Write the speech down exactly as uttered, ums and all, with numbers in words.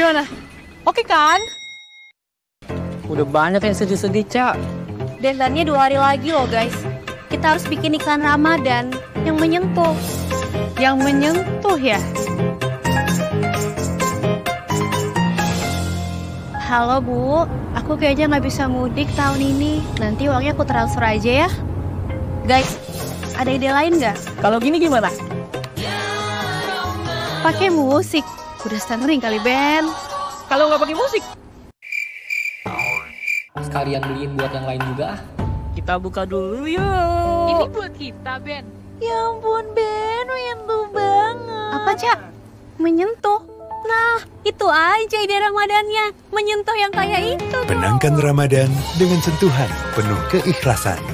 Gimana? Oke kan? Udah banyak yang sedih-sedih, Cak. Deadline-nya dua hari lagi loh guys. Kita harus bikin iklan Ramadan yang menyentuh. Yang menyentuh ya? Halo Bu, aku kayaknya nggak bisa mudik tahun ini. Nanti uangnya aku transfer aja ya. Guys, ada ide lain nggak? Kalau gini gimana? Pakai musik. Udah sering kali Ben. Kalau nggak pakai musik? Sekalian beliin buat yang lain juga. Kita buka dulu yuk. Ini buat kita, Ben. Ya ampun Ben, menyentuh banget. Apa Cak? Menyentuh? Nah, itu aja ide Ramadannya. Menyentuh yang kayak itu. Benangkan Ramadan dengan sentuhan penuh keikhlasan.